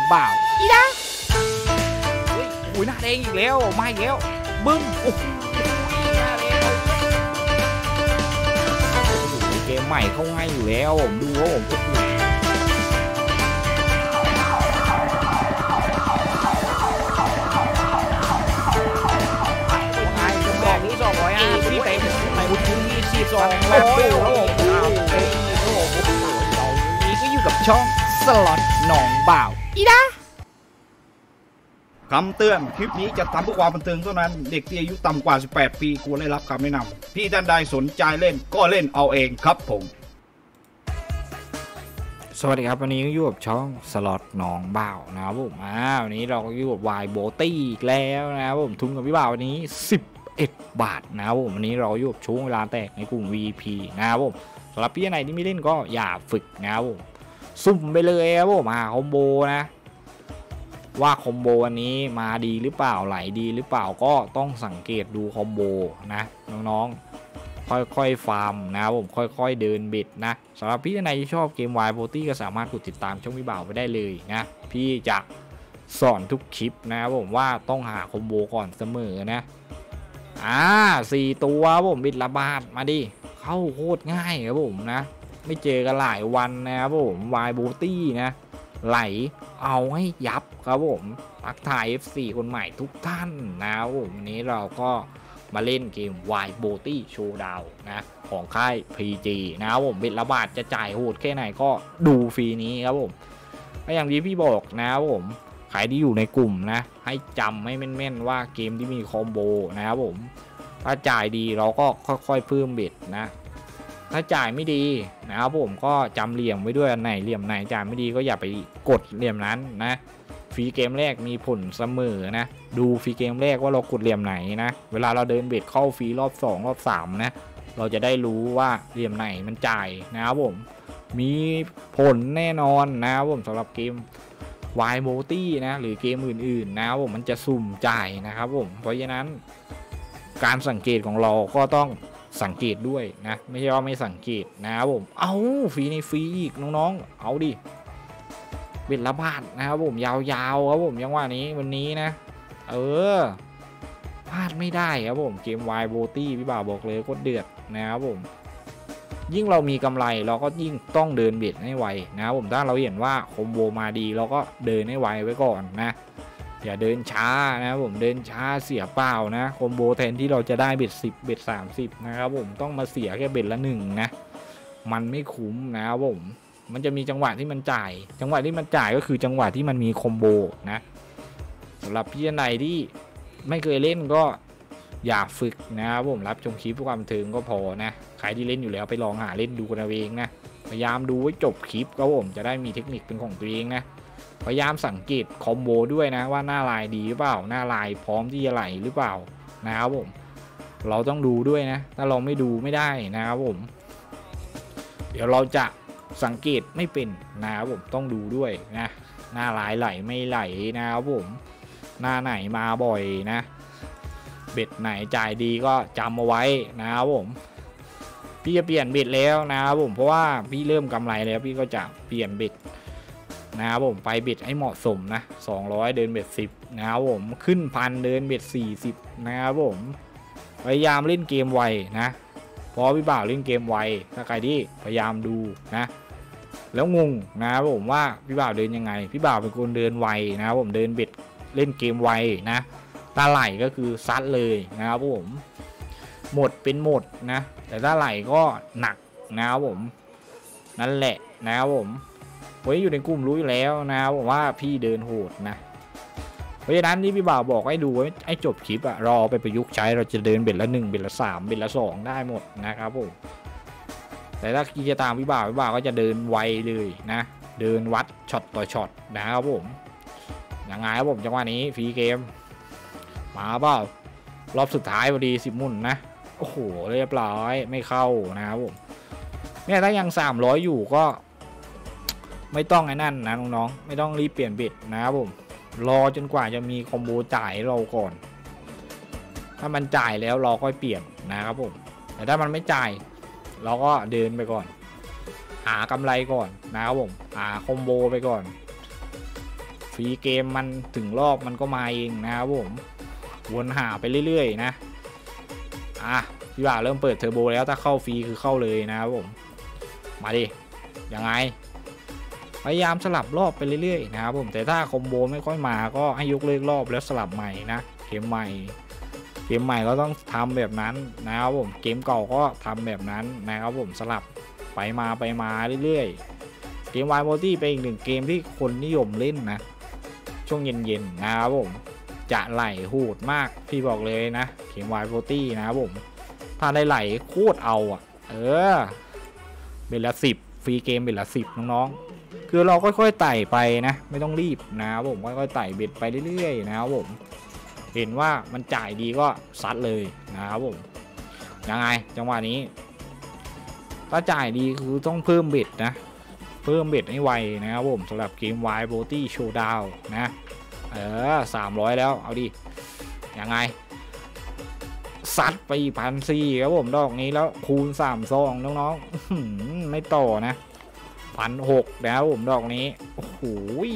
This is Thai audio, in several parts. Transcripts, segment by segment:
บ่าวอีนะโอ้ยหน้าแดงอีกแล้วมาอีกแล้วบึ้มโอ้โหหน้าแดงเกมใหม่เข้าง่ายอยู่แล้วผมดูว่าผมนี้250พี่เต็มในวุฒิที่42แล้วนี่ก็อยู่กับช่องสล็อตหนองบ่าวอีนะคำเตือนคลิปนี้จะทำเพื่อความบันเทิงเท่านั้นเด็กที่อายุต่ำกว่า18ปีควรได้รับคำแนะนำที่ท่านใดสนใจเล่นก็เล่นเอาเองครับผมสวัสดีครับวันนี้ก็อยู่กับช่องสล็อตหนองบ่าวนะครับผมวันนี้เราก็อยู่กับวายโบตี้อีกแล้วนะครับผมทุนกับพี่บ่าววันนี้11 บาทนะครับผมวันนี้เราอยู่กับช่วงเวลาแตกในกลุ่ม VP นะครับผมสำหรับพี่ไหนที่ไม่เล่นก็อย่าฝึกนะครับผมซุ่มไปเลยครับผมคอมโบนะว่าคอมโบวันนี้มาดีหรือเปล่าไหลดีหรือเปล่าก็ต้องสังเกตดูคอมโบนะน้องๆค่อยๆฟาร์มนะครับผมค่อยๆเดินเบ็ดนะสำหรับพี่ไหนที่ชอบเกมวายโบตี้ก็สามารถกดติดตามช่องพี่บ่าวไปได้เลยนะพี่จะสอนทุกคลิปนะครับผมว่าต้องหาคอมโบก่อนเสมอนะ4 ตัวผมบิดระบาดมาดิเข้าโคตรง่ายครับผมนะไม่เจอกันหลายวันนะครับผมวายโบตี้นะไหลเอาให้ยับครับผมทักทาย FC คนใหม่ทุกท่านนะครับผมวันนี้เราก็มาเล่นเกมวายโบตี้โชว์ดาวนะของค่าย PG นะครับผมบิดระบาดจะจ่ายโหดแค่ไหนก็ดูฟรีนี้ครับผมก็อย่างที่พี่บอกนะครับผมใครที่อยู่ในกลุ่มนะให้จำให้แม่นๆว่าเกมที่มีคอมโบนะครับผมถ้าจ่ายดีเราก็ค่อยๆเพิ่มเบ็ดนะถ้าจ่ายไม่ดีนะครับผมก็จำเหลี่ยมไว้ด้วยอันไหนเหลี่ยมไหนจ่ายไม่ดีก็อย่าไปกดเหลี่ยมนั้นนะฟรีเกมแรกมีผลเสมอนะดูฟรีเกมแรกว่าเรากดเหลี่ยมไหนนะเวลาเราเดินเบ็ดเข้าฟรีรอบ2รอบ3นะเราจะได้รู้ว่าเหลี่ยมไหนมันจ่ายนะครับผมมีผลแน่นอนนะครับผมสำหรับเกมวายโบตี้นะหรือเกมอื่นๆนะครับผมมันจะสุ่มจ่ายนะครับผมเพราะฉะนั้นการสังเกตของเราก็ต้องสังเกตด้วยนะไม่ใช่ว่าไม่สังเกตนะครับผมเอาฟรีในฟรีอีกน้องๆเอาดิเบ็ดละบาทนะครับผมยาวๆครับผมยังว่านี้วันนี้นะพลาดไม่ได้ครับผมเกมวายโบตี้พี่บ่าวบอกเลยโคตรเดือดนะครับผมยิ่งเรามีกำไรเราก็ยิ่งต้องเดินเบ็ดให้ไวนะครับผมถ้าเราเห็นว่าคอมโบมาดีเราก็เดินให้ไวไว้ก่อนนะอย่าเดินช้านะครับผมเดินช้าเสียเปล่านะคอมโบแทนที่เราจะได้เบ็ด10เบ็ด30นะครับผมต้องมาเสียแค่เบ็ดละ1นะมันไม่คุ้มนะครับผมมันจะมีจังหวะที่มันจ่ายจังหวะที่มันจ่ายก็คือจังหวะที่มันมีคอมโบนะสำหรับพี่ไหนที่ไม่เคยเล่นก็อย่าฝึกนะครับผมรับชมคลิปเพื่อความบันเทิงก็พอนะใครที่เล่นอยู่แล้วไปลองหาเล่นดูกันเอาเองนะพยายามดูให้จบคลิปครับผมจะได้มีเทคนิคเป็นของตัวเองนะพยายามสังเกตคอมโบด้วยนะว่าหน้าลายดีหรือเปล่าหน้าลายพร้อมที่จะไหลหรือเปล่านะครับผมเราต้องดูด้วยนะถ้าเราไม่ดูไม่ได้นะครับผมเดี๋ยวเราจะสังเกตไม่เป็นนะครับผมต้องดูด้วยนะหน้าลายไหลไม่ไหลนะครับผมหน้าไหนมาบ่อยนะเบ็ดไหนจ่ายดีก็จำเอาไว้นะครับผมพี่จะเปลี่ยนเบ็ดแล้วนะครับผมเพราะว่าพี่เริ่มกำไรแล้วพี่ก็จะเปลี่ยนเบ็ดนะครับผมไปเบ็ดให้เหมาะสมนะ200เดินเบ็ด10นะครับผมขึ้น1,000เดินเบ็ด40นะครับผมพยายามเล่นเกมไวนะเพราะพี่บ่าวเล่นเกมไวถ้าใครที่พยายามดูนะแล้วงงนะครับผมว่าพี่บ่าวเดินยังไงพี่บ่าวเป็นคนเดินไวนะครับผมเดินเบ็ดเล่นเกมไวนะตาไหลก็คือซัดเลยนะครับผมหมดเป็นหมดนะแต่ตาไหลก็หนักนะครับผมนั่นแหละนะครับผมไว้อยู่ในกลุ่มรู้อยู่แล้วนะครับผมว่าพี่เดินโหดนะเพราะฉะนั้นที่พี่บ่าวบอกให้ดูให้จบคลิปอะรอไปประยุกต์ใช้เราจะเดินเบ็ดละ1เบ็ดละ3เบ็ดละ2ได้หมดนะครับผมแต่ถ้าคิดจะตามพี่บ่าวก็จะเดินไวเลยนะเดินวัดช็อตต่อช็อตนะครับผมยังไงครับผมจังหวะนี้ฟรีเกมมาเปล่ารอบสุดท้ายพอดี10 มุนนะโอ้โหเรียบร้อยไม่เข้านะครับผมเนี่ยถ้ายัง300อยู่ก็ไม่ต้องไอ้นั่นนะน้องๆไม่ต้องรีบเปลี่ยนเบ็ดนะครับผมรอจนกว่าจะมีคอมโบจ่ายเราก่อนถ้ามันจ่ายแล้วเราค่อยเปลี่ยนนะครับผมแต่ถ้ามันไม่จ่ายเราก็เดินไปก่อนหากำไรก่อนนะครับผมหาคอมโบไปก่อนฟรีเกมมันถึงรอบมันก็มาเองนะครับผมวนหาไปเรื่อยๆนะพี่บ่าวเริ่มเปิดเทอร์โบแล้วถ้าเข้าฟรีคือเข้าเลยนะครับผมมาดิยังไงพยายามสลับรอบไปเรื่อยๆนะครับผมแต่ถ้าคอมโบไม่ค่อยมาก็ให้ยกเลิกรอบแล้วสลับใหม่นะเกมใหม่ก็ต้องทำแบบนั้นนะครับผมเกมเก่าก็ทำแบบนั้นนะครับผมสลับไปมาเรื่อยๆเกม Wild Party เป็นอีกหนึ่งเกมที่คนนิยมเล่นนะช่วงเย็นๆนะครับผมจะไหลโหดมากพี่บอกเลยนะเกม Wild Party นะครับผมถ้าได้ไหลโคตรเอาเบ็ดละ10ฟรีเกมเบ็ดละ10น้องๆคือเราค่อยๆไต่ไปนะไม่ต้องรีบนะครับผมค่อยๆไต่เบ็ดไปเรื่อยๆนะครับผมเห็นว่ามันจ่ายดีก็ซัดเลยนะครับผมยังไงจังหวะนี้ถ้าจ่ายดีคือต้องเพิ่มเบ็ดนะเพิ่มเบ็ดให้ไวนะครับผมสำหรับเกม Wild Party Showdown นะ300แล้วเอาดิยังไงซัดไป1,400ครับผมดอกนี้แล้วคูณ3ซองน้องๆไม่ต่อนะ1,600แล้วผมดอกนี้โอ้โห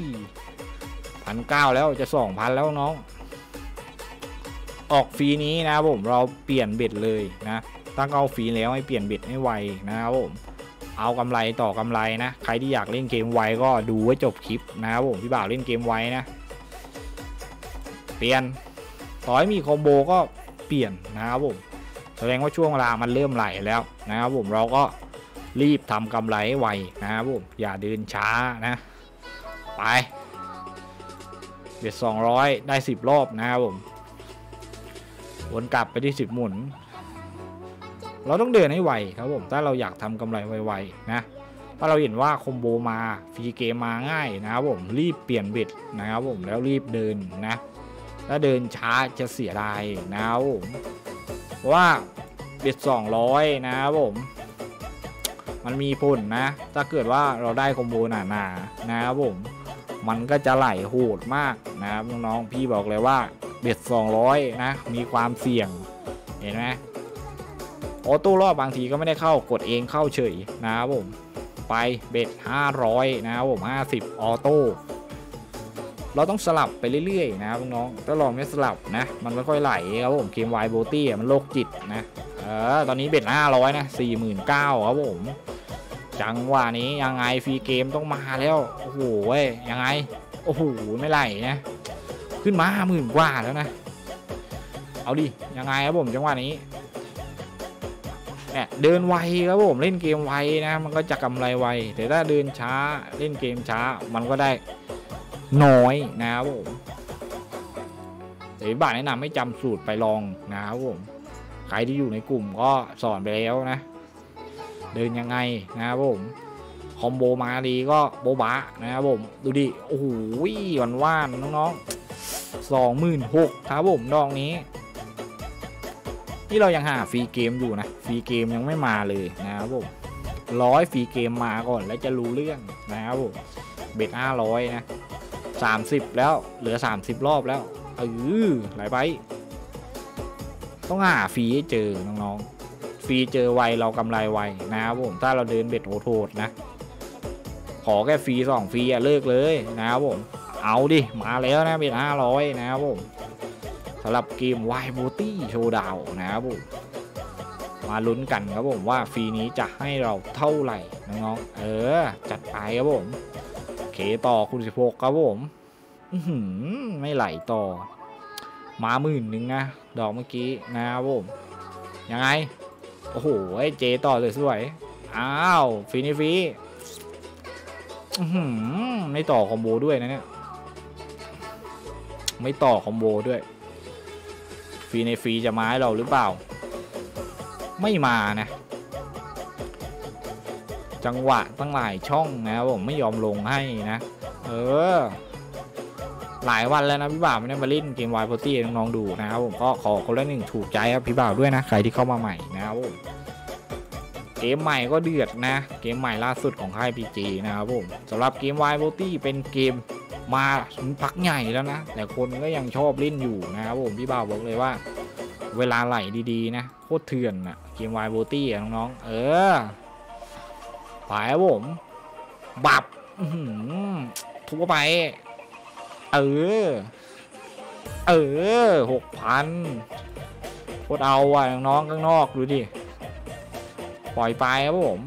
1,900แล้วจะ 2,000 แล้วน้องออกฟรีนี้นะครับผมเราเปลี่ยนเบ็ดเลยนะตั้งเอาฟรีแล้วให้เปลี่ยนเบ็ดให้ไวนะครับผมเอากำไรต่อกำไรนะใครที่อยากเล่นเกมไวก็ดูไว้จบคลิปนะครับผมพี่บ่าวเล่นเกมไวนะเปลี่ยนต่อให้มีคอมโบก็เปลี่ยนนะครับผมแสดงว่าช่วงเวลามันเริ่มไหลแล้วนะครับผมเราก็รีบทำกำไรให้ไวนะครับผมอย่าเดินช้านะไปเบ็ด200ได้10รอบนะครับผมวนกลับไปที่10หมุนเราต้องเดินให้ไวครับผมถ้าเราอยากทำกำไรไวๆนะถ้าเราเห็นว่าคอมโบมาฟรีเกมมาง่ายนะครับผมรีบเปลี่ยนเบ็ดนะครับผมแล้วรีบเดินนะถ้าเดินช้าจะเสียดายนะครับผมเพราะว่าเบ็ด200นะครับผมมันมีผลนะถ้าเกิดว่าเราได้คอมโบหนาๆนะครับผมมันก็จะไหลโหดมากนะครับน้องๆพี่บอกเลยว่าเบ็ด200นะมีความเสี่ยงเห็นไหมออโต้รอบบางทีก็ไม่ได้เข้ากดเองเข้าเฉยนะครับผมไปเบ็ด500นะครับผม50ออโต้เราต้องสลับไปเรื่อยๆนะครับน้องๆถ้าเราไม่สลับนะมันไม่ค่อยไหลครับผมเกม Wild Party มันโรคจิตนะตอนนี้เบ็ด500นะ49,000ครับผมจังหวะนี้ยังไงฟรีเกมต้องมาแล้วโอ้โหยังไงโอ้โหไม่ไหลนะขึ้นมา10,000 กว่าแล้วนะเอาดิยังไงครับผมจังหวะนี้เนี่ยเดินไวครับผมเล่นเกมไวนะมันก็จะกำไรไวแต่ถ้าเดินช้าเล่นเกมช้ามันก็ได้น้อยนะครับผมแต่บ้านแนะนำให้จำสูตรไปลองนะครับผมใครที่อยู่ในกลุ่มก็สอนไปแล้วนะเดินยังไงนะครับผมคอมโบมาดีก็โบบะนะครับผมดูดิโอ้โหว่านน้องๆ26,000ครับผมดอกนี้นี่เรายังหาฟรีเกมอยู่นะฟรีเกมยังไม่มาเลยนะครับผม100ฟรีเกมมาก่อนแล้วจะรู้เรื่องนะครับผมเบ็ด500นะ30แล้วเหลือ30รอบแล้วไหลไปต้องหาฟรีให้เจอน้องๆฟรีเจอไวเรากำไรไวนะครับผมถ้าเราเดินเบ็ดโหดๆนะขอแค่ฟรี2ฟรีเลิกเลยนะครับผมเอาดิมาแล้วนะเบ็ด500นะครับผมสำหรับเกม Wild Party Showdown นะครับผมมาลุ้นกันครับผมว่าฟรีนี้จะให้เราเท่าไหร่น้องๆจัดไปครับผมเคต่อคุณ16ครับผมไม่ไหลต่อมา10,000นะดอกเมื่อกี้นะครับผมยังไงโอ้โหเจต่อสวยๆอ้าวฟรีนี่ฟรีไม่ต่อคอมโบด้วยนะเนี่ยไม่ต่อคอมโบด้วยฟรีในฟรีจะมาให้เราหรือเปล่าไม่มานะจังหวะตั้งหลายช่องนะครับผมไม่ยอมลงให้นะหลายวันแล้วนะพี่บ่าวไม่ได้มาเล่นเกม Wild Party น้องๆดูนะครับผมก็ขอคนละ1ถูกใจครับพี่บ่าวด้วยนะใครที่เข้ามาใหม่นะครับผมเกมใหม่ก็เดือดนะเกมใหม่ล่าสุดของค่าย PG นะครับผมสำหรับเกม Wild Party เป็นเกมมาพักใหญ่แล้วนะแต่คนก็ยังชอบเล่นอยู่นะครับผมพี่บ่าวบอกเลยว่าเวลาไหลดีๆนะโคตรเถื่อนนะเกม Wild Party น้องๆไปครับผมบับทุบไปเออ6,000โคตรเอาอ่ะน้องข้างนอกดูดิปล่อยไปครับผม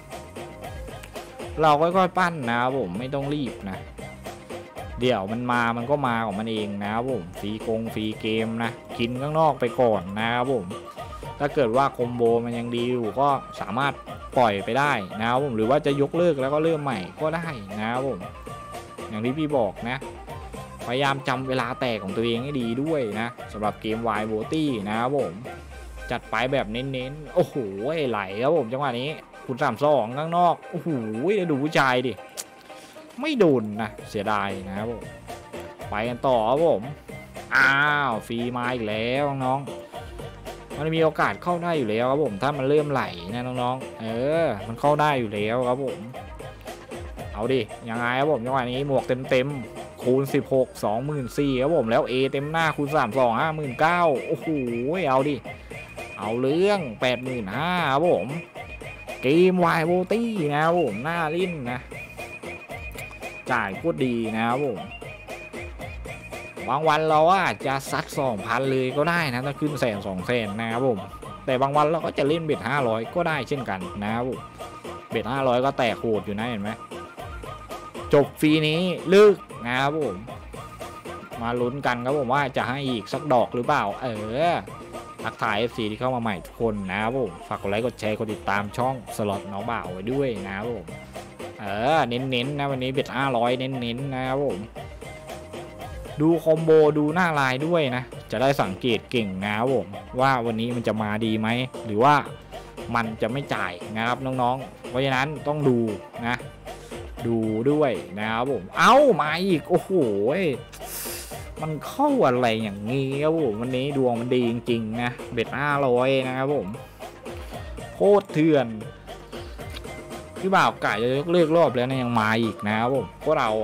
เราค่อยๆปั้นนะครับผมไม่ต้องรีบนะเดี๋ยวมันก็มาของมันเองนะครับผมฟรีเกมนะกินข้างนอกไปก่อนนะครับผมถ้าเกิดว่าคอมโบมันยังดีอยู่ก็สามารถปล่อยไปได้นะครับผมหรือว่าจะยกเลิกแล้วก็เริ่มใหม่ก็ได้นะครับผมอย่างที่พี่บอกนะพยายามจำเวลาแตกของตัวเองให้ดีด้วยนะสำหรับเกมวายโบตี้นะครับผมจัดไปแบบเน้นๆโอ้โหไหลครับผมจังหวะนี้คุณ32ข้างนอกโอ้โหดูผู้ชายดิไม่โดนนะเสียดายนะครับผมไปกันต่อครับผมอ้าวฟรีมาอีกแล้วน้องมันมีโอกาสเข้าได้อยู่แล้วครับผมถ้ามันเริ่มไหลนะน้องๆมันเข้าได้อยู่แล้วครับผมเอาดิยังไงครับผมจังหวะนี้หมวกเต็มคูณ16 24,000ครับผมแล้ว A เต็มหน้าคูณ32 59,000โอ้โหเอาดิเอาเรื่อง 85,000ครับผมเกมวายโบตี้นะครับผมหน้าลิ้นนะจ่ายโคตรดีนะครับผมบางวันเราอาจจะซัด 2,000 เลยก็ได้นะถ้าขึ้น100,000 200,000นะครับผมแต่บางวันเราก็จะเล่นเบ็ด500ก็ได้เช่นกันนะครับผมเบ็ด500ก็แตกโหดอยู่นะเห็นไหมจบฟรีนี้ลึกนะครับผมมาลุ้นกันครับผมว่าจะให้อีกสักดอกหรือเปล่าทักทาย FC ที่เข้ามาใหม่ทุกคนนะครับผมฝากกดไลค์กดแชร์กดติดตามช่องสล็อตน้องบ่าวไว้ด้วยนะครับผมเน้นนะวันนี้เบ็ด500เน้นนะครับผมดูคอมโบดูหน้าลายด้วยนะจะได้สังเกตเก่งนะครับผมว่าวันนี้มันจะมาดีไหมหรือว่ามันจะไม่จ่ายนะครับน้องๆเพราะฉะนั้นต้องดูนะดูด้วยนะครับผมมาอีกโอ้โหมันเข้าอะไรอย่างงี้ครับผมวันนี้ดวงมันดีจริงๆนะเบ็ด500นะครับผมโคตรเถื่อนพี่บ่าวไก่จะยกเลิกรอบแล้วนะยังมาอีกนะครับผมพวกเรา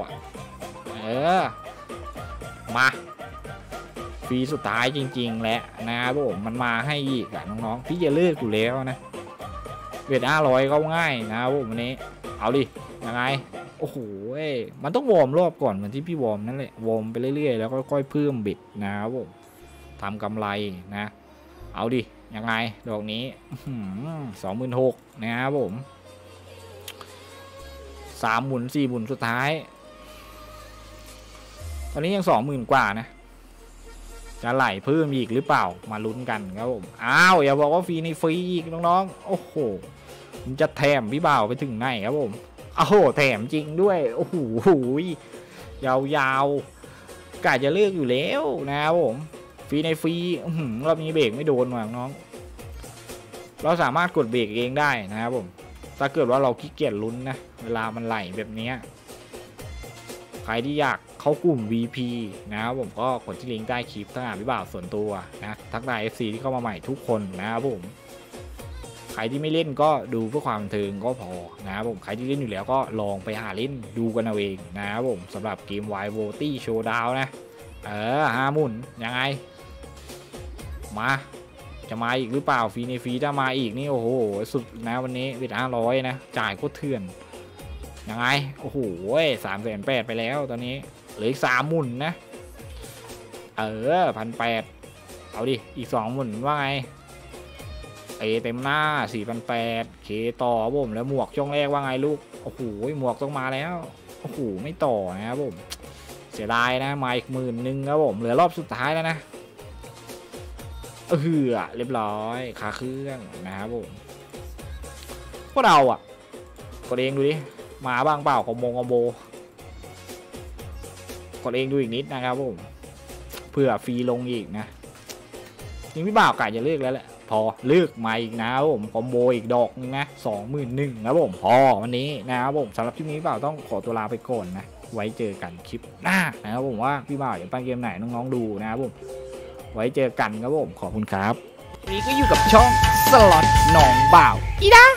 มาฟรีสุดท้ายจริงๆแล้วนะครับผมมันมาให้อีกน้องๆพี่จะเลิกอยู่แล้วนะเบ็ด500ก็ง่ายนะครับผมวันนี้เอาดิยังไงโอ้โหมันต้องวอร์มรอบก่อนเหมือนที่พี่วอร์มนั่นแหละวอร์มไปเรื่อยๆแล้วค่อยๆเพิ่มบิดนะครับผมทำกำไรนะเอาดิยังไงดอกนี้26,000นะครับผม3 หมุน 4 หมุนสุดท้ายตอนนี้ยัง 20,000 กว่านะจะไหลเพิ่มอีกหรือเปล่ามาลุ้นกันครับผมอย่าบอกว่าฟรีในฟรีอีกน้องๆโอ้โหมันจะแถมพี่บ่าวไปถึงไหนครับผมแถมจริงด้วยโอ้โหยาวๆกะจะเลือกอยู่แล้วนะครับผมฟรีในฟรีรอบนี้เบรกไม่โดนว่ะน้องเราสามารถกดเบรกเองได้นะครับผมถ้าเกิดว่าเราขี้เกียจลุ้นนะเวลามันไหลแบบนี้ใครที่อยากเข้ากลุ่ม VP นะครับผมก็กดที่ลิงก์ใต้คลิปทักหาพี่บ่าวส่วนตัวนะทักทาย FC ที่เข้ามาใหม่ทุกคนนะครับผมใครที่ไม่เล่นก็ดูเพื่อความบันเทิงก็พอนะครับผมใครที่เล่นอยู่แล้วก็ลองไปหาเล่นดูกันเอาเองนะครับผมสำหรับเกม Wild Voty Showdown นะ5 หมุนยังไงมาจะมาอีกหรือเปล่าฟรีในฟรีถ้ามาอีกนี่โอ้โหสุดนะวันนี้เบ็ด500นะจ่ายโคตรเถื่อนยังไงโอ้โห380,000ไปแล้วตอนนี้เหลืออีก3 หมุนนะ1,800เอาดิอีก2 หมุนว่าไงเต็มหน้า 4,800เคต่อผมแล้วหมวกช่วงแรกว่าไงลูกโอ้โหหมวกต้องมาแล้วโอ้โหไม่ต่อนะครับผมเสียดายนะมาอีก10,000ครับผมเหลือรอบสุดท้ายแล้วนะเรียบร้อยคาเครื่องนะครับผมพวกเรากดเองดูดิมาบ้างเปล่าคอมโบกดเองดูอีกนิดนะครับผมเพื่อฟรีลงอีกนะยิงพี่บ่าวไก่จะเลิกแล้วแหละพอเลือกมาอีกนะครับผมคอมโบอีกดอกนึงนะ21,000นะผมพอวันนี้นะครับผมสำหรับคลิปนี้พี่บ่าวต้องขอตัวลาไปก่อนนะไว้เจอกันคลิปหน้านะครับผมว่าพี่บ่าวจะปั้นเกมไหนน้องๆดูนะครับผมไว้เจอกันครับผมขอบคุณครับวันนี้ก็อยู่กับช่องสล็อตน้องบ่าวอีด้า